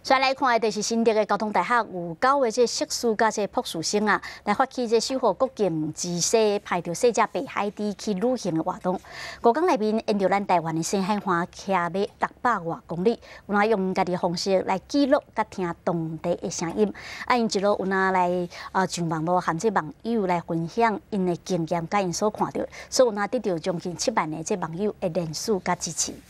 再来看的就是新竹的交通大学有9个硕士甲博士生啊，来发起守护国境之西，排着世界北海地去旅行的活动。5天内面，沿着咱台湾的西海岸骑马600多公里，有哪用家己的方式来记录甲听当地的声音。因一路有哪来上网络含这网友来分享因的经验甲因所看到，所以有哪得到将近7万的这网友的人数甲支持。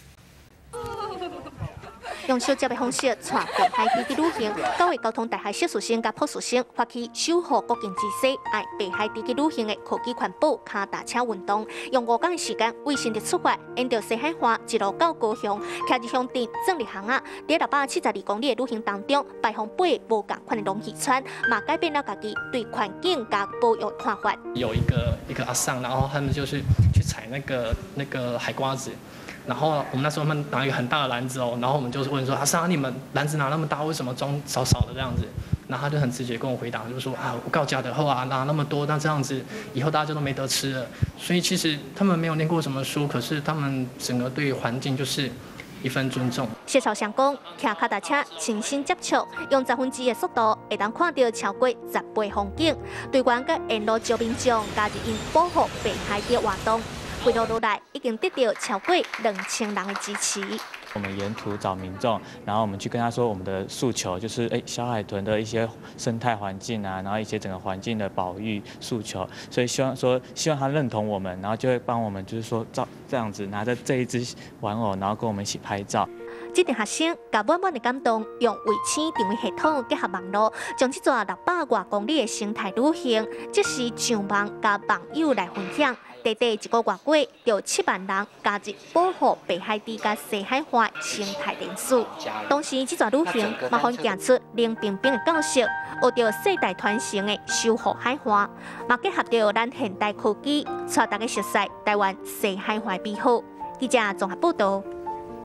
用小接的方式带北海地去旅行，9位交通大学硕士生甲博士生发起守护国境之西，爱北海地去旅行的科技环保脚踏车运动，用5天的时间为新竹出发，沿着西海岸一路到高雄，骑着乡镇正立行啊，在672公里的旅行当中，拜访8个无共款的龙溪川，嘛改变了家己对环境甲保育的看法。 有一个阿桑，然后他们就是去采那个海瓜子。 然后我们那时候他们拿一个很大的篮子哦，然后我们就是问说：“阿桑，你们篮子拿那么大，为什么装少少的这样子？”然后他就很直接跟我回答，就说：“啊，我告假的后啊，拿那么多，那这样子以后大家就都没得吃了。”所以其实他们没有念过什么书，可是他们整个对环境就是一份尊重。 谢少祥讲，骑脚踏车亲身接触，用10分之1的速度，会当看到超过10倍风景。队员佮沿路招民众加入因保护北海地活动。 回路路来已经得到超过2000人的支持。 我们沿途找民众，然后我们去跟他说我们的诉求，就是小海豚的一些生态环境啊，然后一些整个环境的保育诉求，所以希望他认同我们，然后就会帮我们，就是说这样子拿着这一只玩偶，然后跟我们一起拍照。 这群学生甲满满的感动，用卫星定位系统结合网络，将这座600多公里的生态旅行，即时上网甲网友来分享。短短1个月过，有7万人加入保护北海地甲西海岸生态人数。当时这座旅行嘛，互行出冷冰冰的教室，学到世代传承的守护海岸，嘛结合到咱现代科技，带大家熟悉台湾西海岸美好。记者综合报道。